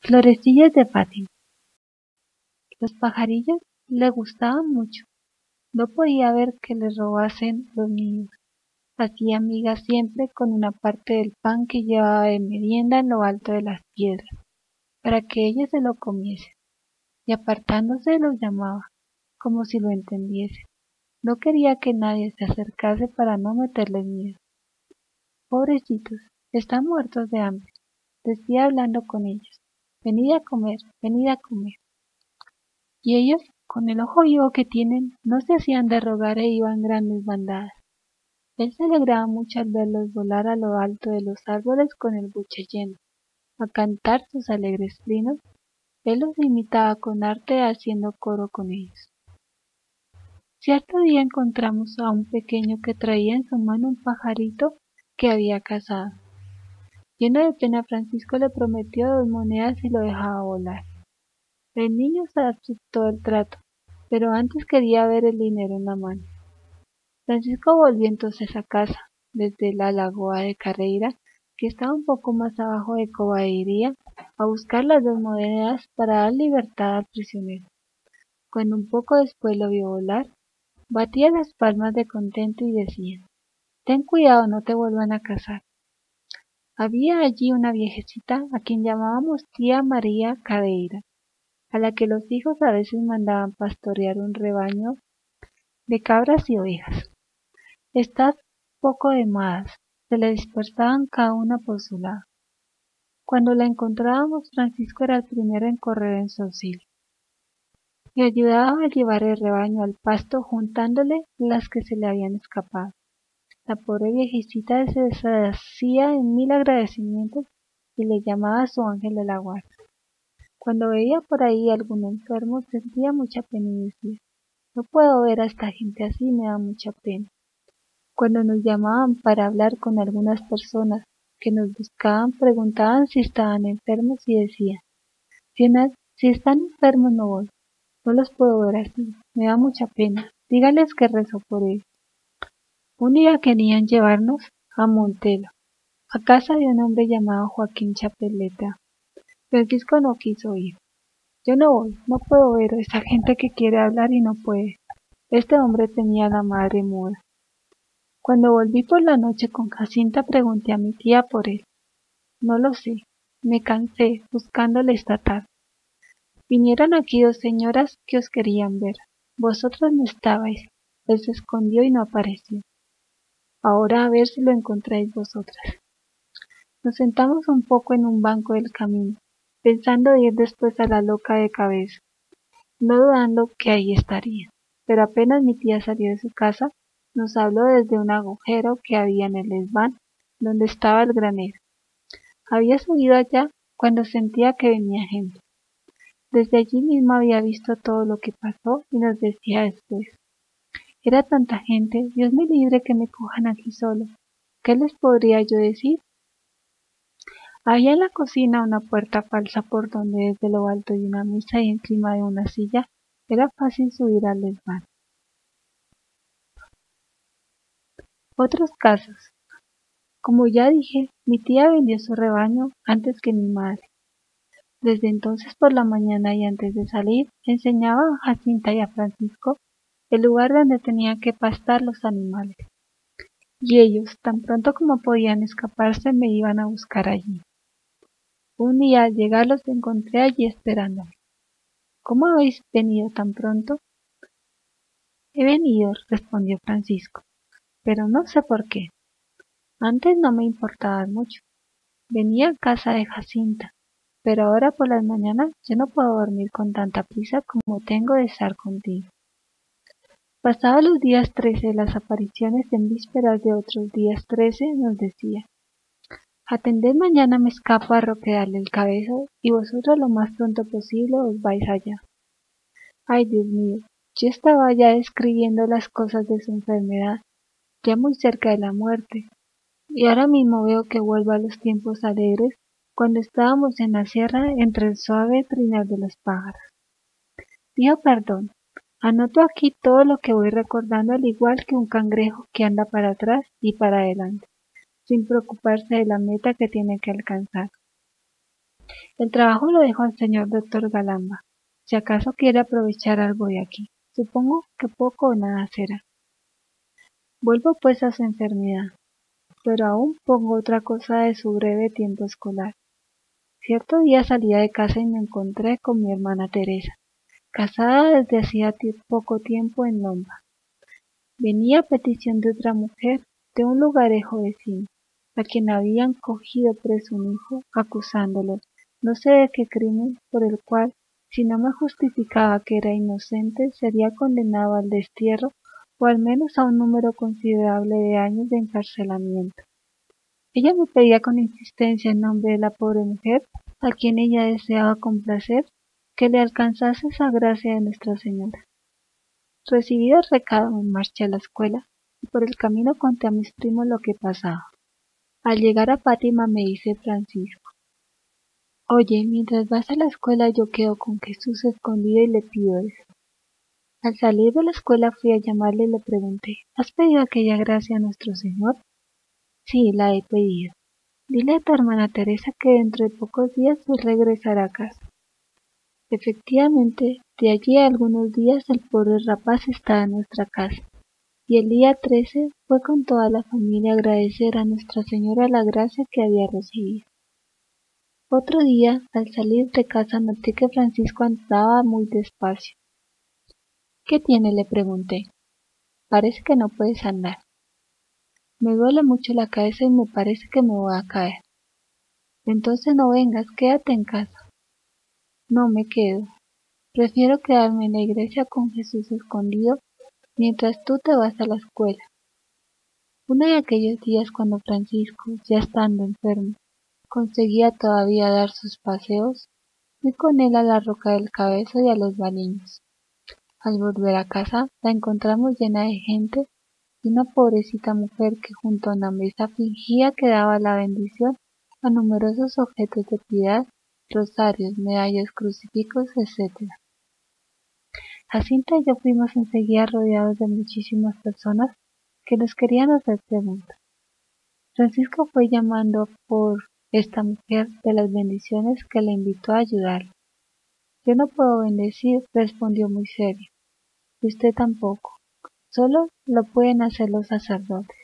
Florecillas de Fátima. Los pajarillos le gustaban mucho. No podía ver que le robasen los niños. Hacía migas siempre con una parte del pan que llevaba de merienda en lo alto de las piedras, para que ellos se lo comiesen, y apartándose los llamaba, como si lo entendiesen. No quería que nadie se acercase para no meterles miedo. Pobrecitos, están muertos de hambre, decía hablando con ellos. Venid a comer, venid a comer. Y ellos, con el ojo vivo que tienen, no se hacían de rogar e iban grandes bandadas. Él se alegraba mucho al verlos volar a lo alto de los árboles con el buche lleno, a cantar sus alegres trinos. Él los imitaba con arte haciendo coro con ellos. Cierto día encontramos a un pequeño que traía en su mano un pajarito que había cazado. Lleno de pena, Francisco le prometió 2 monedas si lo dejaba volar. El niño se aceptó el trato, pero antes quería ver el dinero en la mano. Francisco volvió entonces a casa, desde la lagoa de Carreira, que estaba un poco más abajo de Cobadeiría, a buscar las 2 monedas para dar libertad al prisionero. Cuando un poco después lo vio volar, batía las palmas de contento y decía: «Ten cuidado, no te vuelvan a cazar». Había allí una viejecita a quien llamábamos tía María Cadeira, a la que los hijos a veces mandaban pastorear un rebaño de cabras y ovejas. Estas poco demadas, se le dispersaban cada una por su lado. Cuando la encontrábamos, Francisco era el primero en correr en su auxilio. Le ayudaba a llevar el rebaño al pasto, juntándole las que se le habían escapado. La pobre viejecita se deshacía en 1000 agradecimientos y le llamaba a su ángel de la guarda. Cuando veía por ahí algún enfermo, sentía mucha pena y decía: «No puedo ver a esta gente así, me da mucha pena». Cuando nos llamaban para hablar con algunas personas que nos buscaban, preguntaban si estaban enfermos y decía: «Si están enfermos no voy, no los puedo ver así, me da mucha pena, dígales que rezo por ellos». Un día querían llevarnos a Montelo, a casa de un hombre llamado Joaquín Chapeleta. Francisco no quiso ir. «Yo no voy, no puedo ver a esa gente que quiere hablar y no puede». Este hombre tenía la madre muda. Cuando volví por la noche con Jacinta, pregunté a mi tía por él. «No lo sé, me cansé buscándole esta tarde. Vinieron aquí 2 señoras que os querían ver. Vosotros no estabais. Él se escondió y no apareció. Ahora a ver si lo encontráis vosotras». Nos sentamos un poco en un banco del camino, pensando ir después a la Loca de Cabeza, no dudando que ahí estaría. Pero apenas mi tía salió de su casa, nos habló desde un agujero que había en el desván donde estaba el granero. Había subido allá cuando sentía que venía gente. Desde allí mismo había visto todo lo que pasó y nos decía después: «Era tanta gente, Dios me libre que me cojan aquí solo. ¿Qué les podría yo decir?». Había en la cocina una puerta falsa por donde desde lo alto de una mesa y encima de una silla era fácil subir al desván. Otros casos. Como ya dije, mi tía vendió su rebaño antes que mi madre. Desde entonces por la mañana y antes de salir, enseñaba a Jacinta y a Francisco el lugar donde tenían que pastar los animales. Y ellos, tan pronto como podían escaparse, me iban a buscar allí. Un día al llegar los encontré allí esperándome. «¿Cómo habéis venido tan pronto?». «He venido», respondió Francisco, «pero no sé por qué. Antes no me importabas mucho. Venía a casa de Jacinta, pero ahora por las mañanas yo no puedo dormir con tanta prisa como tengo de estar contigo». Pasados los días 13 de las apariciones, en vísperas de otros días 13, nos decía: «Atended, mañana me escapo a Roquedal del Cabezo y vosotros lo más pronto posible os vais allá». Ay, Dios mío, yo estaba ya describiendo las cosas de su enfermedad, ya muy cerca de la muerte, y ahora mismo veo que vuelvo a los tiempos alegres cuando estábamos en la sierra entre el suave trinar de los pájaros. Pido perdón, anoto aquí todo lo que voy recordando, al igual que un cangrejo que anda para atrás y para adelante, sin preocuparse de la meta que tiene que alcanzar. El trabajo lo dejo al señor doctor Galamba. Si acaso quiere aprovechar algo de aquí, supongo que poco o nada será. Vuelvo pues a su enfermedad, pero aún pongo otra cosa de su breve tiempo escolar. Cierto día salía de casa y me encontré con mi hermana Teresa, casada desde hacía poco tiempo en Lomba. Venía a petición de otra mujer de un lugarejo vecino, a quien habían cogido preso un hijo, acusándolo, no sé de qué crimen, por el cual, si no me justificaba que era inocente, sería condenado al destierro o al menos a un número considerable de años de encarcelamiento. Ella me pedía con insistencia en nombre de la pobre mujer, a quien ella deseaba complacer, que le alcanzase esa gracia de Nuestra Señora. Recibido el recado me marché a la escuela y por el camino conté a mis primos lo que pasaba. Al llegar a Fátima me dice Francisco: «Oye, mientras vas a la escuela yo quedo con Jesús escondido y le pido eso». Al salir de la escuela fui a llamarle y le pregunté: «¿Has pedido aquella gracia a nuestro Señor?». «Sí, la he pedido. Dile a tu hermana Teresa que dentro de pocos días él regresará a casa». Efectivamente, de allí a algunos días el pobre rapaz estaba en nuestra casa, y el día 13 fue con toda la familia a agradecer a Nuestra Señora la gracia que había recibido. Otro día, al salir de casa noté que Francisco andaba muy despacio. «¿Qué tiene?», le pregunté. «Parece que no puedes andar». «Me duele mucho la cabeza y me parece que me voy a caer». «Entonces no vengas, quédate en casa». «No me quedo. Prefiero quedarme en la iglesia con Jesús escondido mientras tú te vas a la escuela». Uno de aquellos días cuando Francisco, ya estando enfermo, conseguía todavía dar sus paseos, fui con él a la Roca del Cabezo y a los Baliños. Al volver a casa la encontramos llena de gente y una pobrecita mujer que junto a una mesa fingía que daba la bendición a numerosos objetos de piedad, rosarios, medallas, crucifijos, etc. Jacinta y yo fuimos enseguida rodeados de muchísimas personas que nos querían hacer preguntas. Francisco fue llamando por esta mujer de las bendiciones que le invitó a ayudarle. «Yo no puedo bendecir», respondió muy serio. «Y usted tampoco. Solo lo pueden hacer los sacerdotes».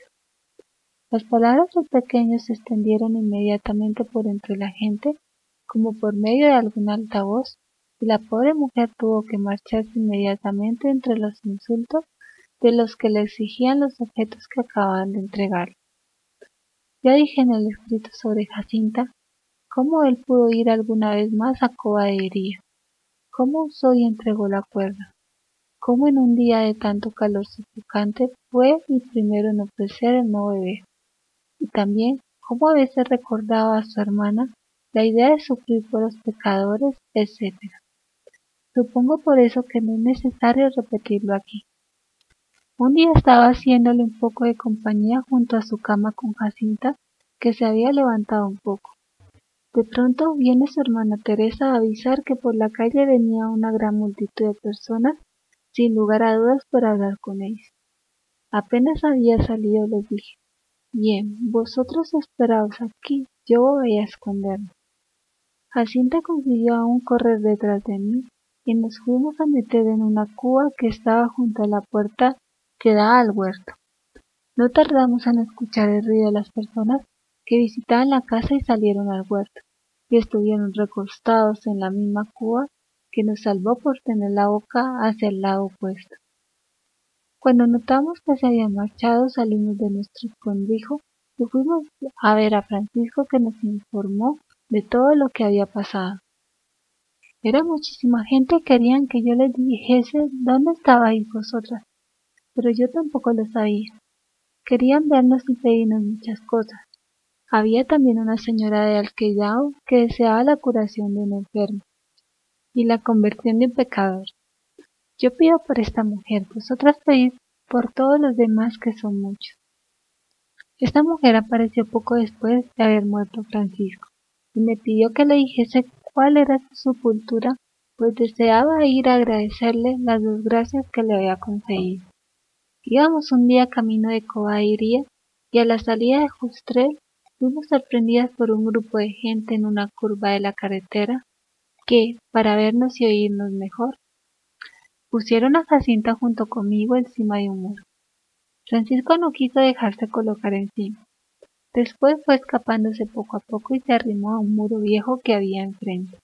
Las palabras del pequeño se extendieron inmediatamente por entre la gente, como por medio de algún altavoz, y la pobre mujer tuvo que marcharse inmediatamente entre los insultos de los que le exigían los objetos que acababan de entregarle. Ya dije en el escrito sobre Jacinta cómo él pudo ir alguna vez más a Cova de Iría, cómo usó y entregó la cuerda, cómo en un día de tanto calor sofocante fue el primero en ofrecer el no beber, y también cómo a veces recordaba a su hermana la idea de sufrir por los pecadores, etc. Supongo por eso que no es necesario repetirlo aquí. Un día estaba haciéndole un poco de compañía junto a su cama con Jacinta, que se había levantado un poco. De pronto viene su hermana Teresa a avisar que por la calle venía una gran multitud de personas, sin lugar a dudas por hablar con ellos. Apenas había salido les dije: «Bien, vosotros esperaos aquí, yo voy a esconderme». Jacinta consiguió aún correr detrás de mí y nos fuimos a meter en una cuba que estaba junto a la puerta que da al huerto. No tardamos en escuchar el ruido de las personas que visitaban la casa y salieron al huerto, y estuvieron recostados en la misma cuba que nos salvó por tener la boca hacia el lado opuesto. Cuando notamos que se habían marchado, salimos de nuestro escondrijo y fuimos a ver a Francisco, que nos informó de todo lo que había pasado. Era muchísima gente y querían que yo les dijese dónde estabais vosotras, pero yo tampoco lo sabía. Querían vernos y pedirnos muchas cosas. Había también una señora de Alqueidao que deseaba la curación de un enfermo y la conversión de un pecador. Yo pido por esta mujer, vosotras pedid por todos los demás, que son muchos. Esta mujer apareció poco después de haber muerto Francisco y me pidió que le dijese cuál era su sepultura, pues deseaba ir a agradecerle las dos gracias que le había concedido. Íbamos un día camino de Cova de Iría y a la salida de Justrel fuimos sorprendidas por un grupo de gente en una curva de la carretera que, para vernos y oírnos mejor, pusieron a Jacinta junto conmigo encima de un muro. Francisco no quiso dejarse colocar encima. Después fue escapándose poco a poco y se arrimó a un muro viejo que había enfrente.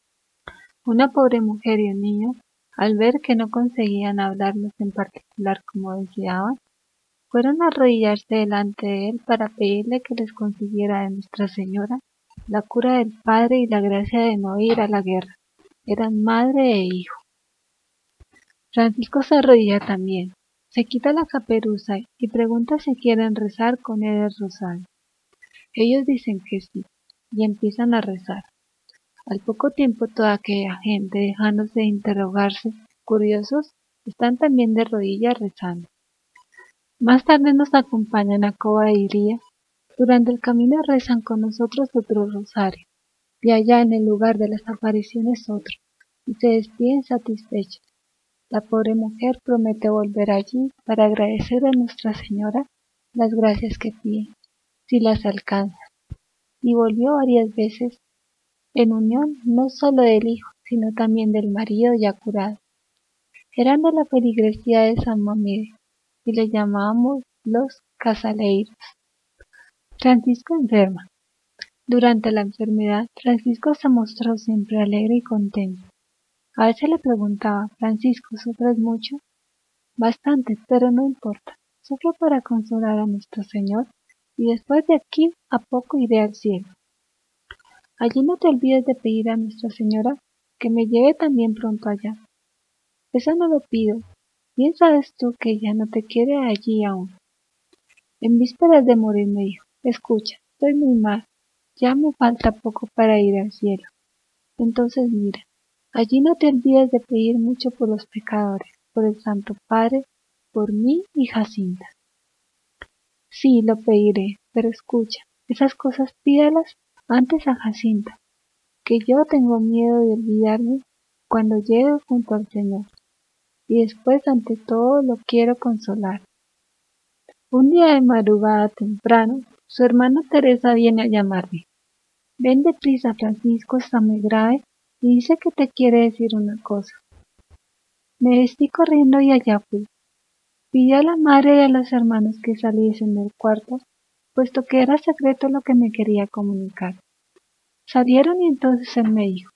Una pobre mujer y un niño, al ver que no conseguían hablarnos en particular como deseaban, fueron a arrodillarse delante de él para pedirle que les consiguiera de Nuestra Señora la cura del padre y la gracia de no ir a la guerra. Eran madre e hijo. Francisco se arrodilla también, se quita la caperuza y pregunta si quieren rezar con él el rosario. Ellos dicen que sí, y empiezan a rezar. Al poco tiempo toda aquella gente, dejándose de interrogarse, curiosos, están también de rodillas rezando. Más tarde nos acompañan a Coba y Iría. Durante el camino rezan con nosotros otro rosario, y allá en el lugar de las apariciones otro, y se despiden satisfechos. La pobre mujer promete volver allí para agradecer a Nuestra Señora las gracias que pide, si las alcanza, y volvió varias veces en unión no solo del hijo, sino también del marido ya curado. Eran de la feligresía de San Mamede, y le llamábamos los Casaleiros. Francisco enferma. Durante la enfermedad, Francisco se mostró siempre alegre y contento. A veces le preguntaba, Francisco, ¿sufres mucho? Bastante, pero no importa. Sufro para consolar a nuestro Señor, y después de aquí a poco iré al cielo. Allí no te olvides de pedir a Nuestra Señora que me lleve también pronto allá. Eso no lo pido. Bien sabes tú que ella no te quiere allí aún. En vísperas de morir me dijo, escucha, estoy muy mal, ya me falta poco para ir al cielo. Entonces mira, allí no te olvides de pedir mucho por los pecadores, por el Santo Padre, por mí y Jacinta. Sí, lo pediré, pero escucha, esas cosas pídalas antes a Jacinta, que yo tengo miedo de olvidarme cuando llegue junto al Señor, y después ante todo lo quiero consolar. Un día de madrugada temprano, su hermana Teresa viene a llamarme. Ven deprisa, Francisco está muy grave y dice que te quiere decir una cosa. Me vestí corriendo y allá fui. Pidió a la madre y a los hermanos que saliesen del cuarto, puesto que era secreto lo que me quería comunicar. Salieron y entonces él me dijo,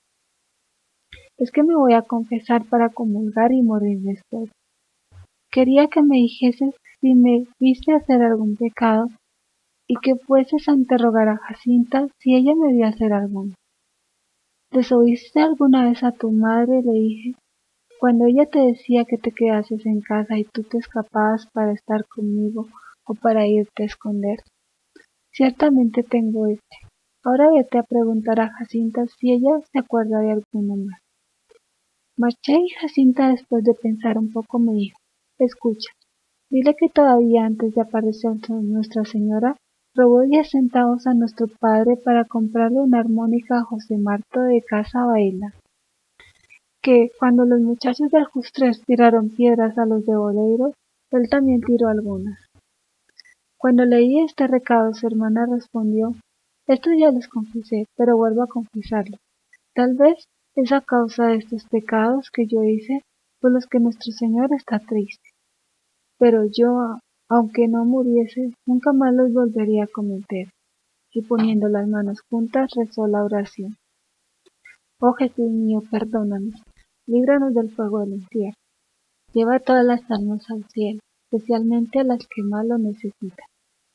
es que me voy a confesar para comulgar y morir después. Quería que me dijeses si me viste hacer algún pecado y que fueses a interrogar a Jacinta si ella me vio hacer alguno. ¿Desoíste alguna vez a tu madre? Le dije, cuando ella te decía que te quedases en casa y tú te escapabas para estar conmigo o para irte a esconder. Ciertamente tengo este. Ahora vete a preguntar a Jacinta si ella se acuerda de alguno más. Marché y Jacinta, después de pensar un poco, me dijo, escucha, dile que todavía antes de aparecer Nuestra Señora, robó 10 centavos a nuestro padre para comprarle una armónica a José Marto de Casa Baila, que cuando los muchachos del Justres tiraron piedras a los de Boleiro, él también tiró algunas. Cuando leí este recado, su hermana respondió, esto ya les confesé, pero vuelvo a confesarlo. Tal vez es a causa de estos pecados que yo hice por los que nuestro Señor está triste. Pero yo, aunque no muriese, nunca más los volvería a cometer. Y poniendo las manos juntas rezó la oración. Oh Jesús mío, perdónanos, líbranos del fuego del infierno. Lleva todas las almas al cielo, especialmente a las que más lo necesitan.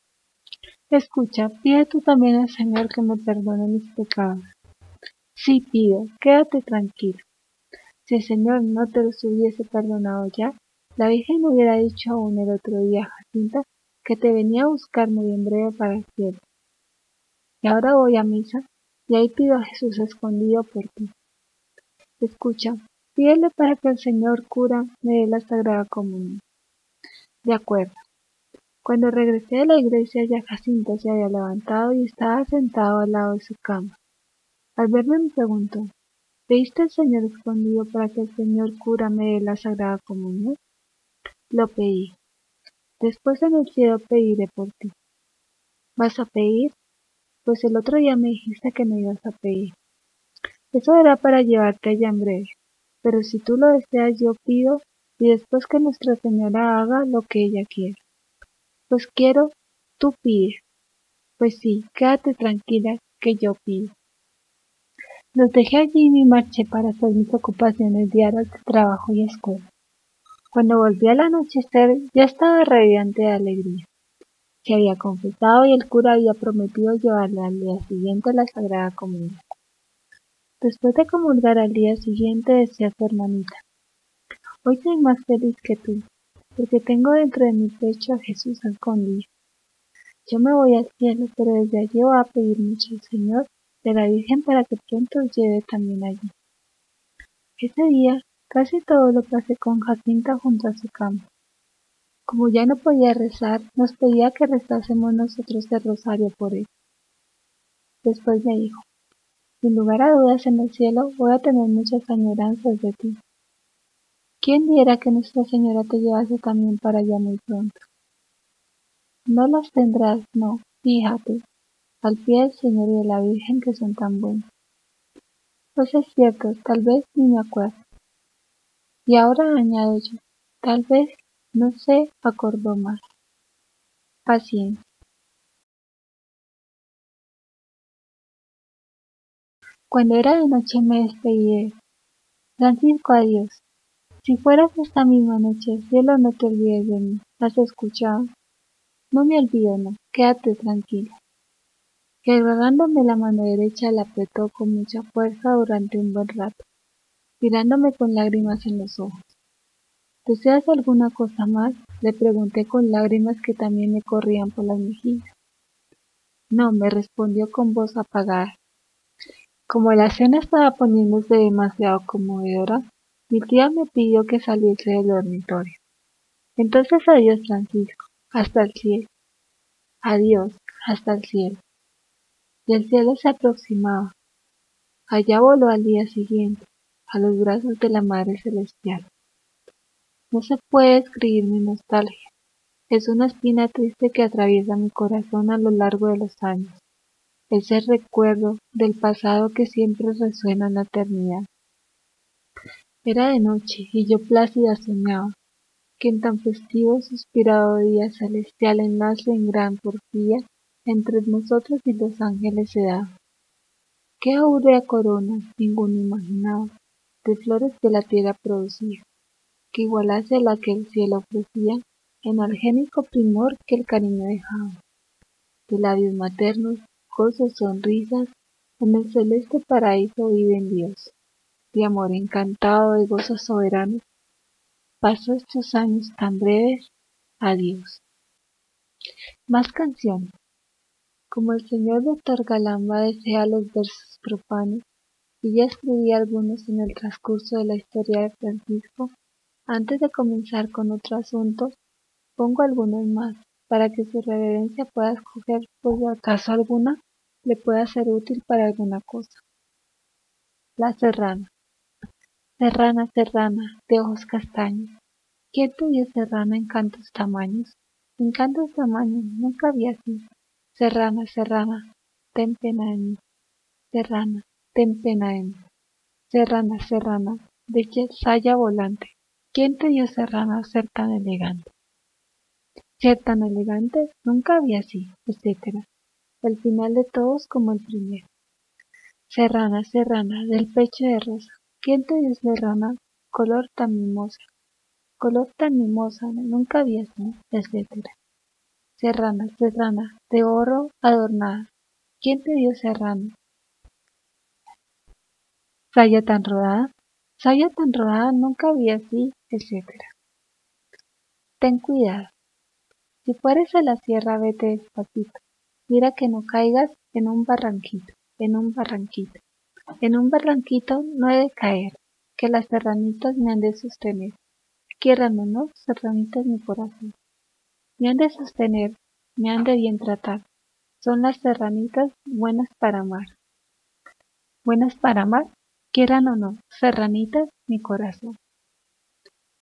Escucha, pide tú también al Señor que me perdone mis pecados. Sí pido, quédate tranquilo. Si el Señor no te los hubiese perdonado ya, la Virgen hubiera dicho aún el otro día a Jacinta que te venía a buscar muy en breve para el cielo. Y ahora voy a misa, y ahí pido a Jesús escondido por ti. Escucha, pídele para que el Señor cura me dé la Sagrada Comunión. De acuerdo. Cuando regresé de la iglesia ya Jacinta se había levantado y estaba sentado al lado de su cama. Al verme me preguntó, ¿pediste al Señor escondido para que el Señor cura me dé la Sagrada Comunión? Lo pedí. Después en el cielo pediré por ti. ¿Vas a pedir? pues el otro día me dijiste que me ibas a pedir. Eso era para llevarte allá en breve, pero si tú lo deseas yo pido, y después que Nuestra Señora haga lo que ella quiera. Pues quiero, tú pides. Pues sí, quédate tranquila, que yo pido. Los dejé allí y me marché para hacer mis ocupaciones diarias de trabajo y escuela. Cuando volví al anochecer ya estaba radiante de alegría. Se había confesado y el cura había prometido llevarle al día siguiente la Sagrada Comunión. Después de comulgar al día siguiente decía a su hermanita: hoy soy más feliz que tú, porque tengo dentro de mi pecho a Jesús escondido. Yo me voy al cielo, pero desde allí voy a pedir mucho al Señor de la Virgen para que pronto os lleve también allí. Ese día casi todo lo pasé con Jacinta junto a su cama. Como ya no podía rezar, nos pedía que rezásemos nosotros el rosario por él. Después me dijo: sin lugar a dudas en el cielo voy a tener muchas añoranzas de ti. ¿Quién diera que Nuestra Señora te llevase también para allá muy pronto? No las tendrás, no, fíjate, al pie del Señor y de la Virgen que son tan buenos. Pues es cierto, tal vez ni me acuerdo. Y ahora añado yo, tal vez no se acordó más. Paciencia. Cuando era de noche me despedí de él. Francisco, adiós. Si fueras esta misma noche, cielo, no te olvides de mí. ¿Has escuchado? No me olvido, no. Quédate tranquila. Y agarrándome la mano derecha la apretó con mucha fuerza durante un buen rato, mirándome con lágrimas en los ojos. ¿Deseas alguna cosa más? Le pregunté con lágrimas que también me corrían por las mejillas. No, me respondió con voz apagada. Como la cena estaba poniéndose demasiado conmovedora, mi tía me pidió que saliese del dormitorio. Entonces adiós, Francisco, hasta el cielo. Adiós, hasta el cielo. Y el cielo se aproximaba. Allá voló al día siguiente, a los brazos de la Madre Celestial. No se puede escribir mi nostalgia. Es una espina triste que atraviesa mi corazón a lo largo de los años. Ese recuerdo del pasado que siempre resuena en la eternidad. Era de noche y yo plácida soñaba que en tan festivo suspirado día celestial enlace en gran porfía entre nosotros y los ángeles se daba. Qué áurea corona, ninguno imaginaba, de flores que la tierra producía, que igualase a la que el cielo ofrecía, en algénico primor que el cariño dejaba. De labios maternos, gozos, sonrisas, en el celeste paraíso viven Dios. De amor encantado, de gozos soberanos, paso estos años tan breves, adiós. Más canciones. Como el señor doctor Galamba desea los versos profanos, y ya escribí algunos en el transcurso de la historia de Francisco, antes de comenzar con otro asunto, pongo algunos más, para que su reverencia pueda escoger por si acaso alguna le pueda ser útil para alguna cosa. La serrana. Serrana, serrana, de ojos castaños. ¿Quién te dio serrana en cantos tamaños? En cantos tamaños nunca vi así. Serrana, serrana, ten pena de mí. Serrana, ten pena de mí. Serrana, serrana, de saya volante. ¿Quién te dio serrana ser tan elegante? Ser tan elegante nunca vi así, etc. El final de todos como el primero. Serrana, serrana, del pecho de rosa. ¿Quién te dio serrana color tan mimosa? Color tan mimosa, nunca vi así, etc. Serrana, serrana, de oro adornada. ¿Quién te dio serrana? Saya tan rodada. Saya tan rodada, nunca vi así, etc. Ten cuidado. Si fueres a la sierra, vete despacito. Mira que no caigas en un barranquito, en un barranquito. En un barranquito no he de caer, que las serranitas me han de sostener. Quieran o no, serranitas mi corazón. Me han de sostener, me han de bien tratar. Son las serranitas buenas para amar. Buenas para amar, quieran o no, serranitas mi corazón.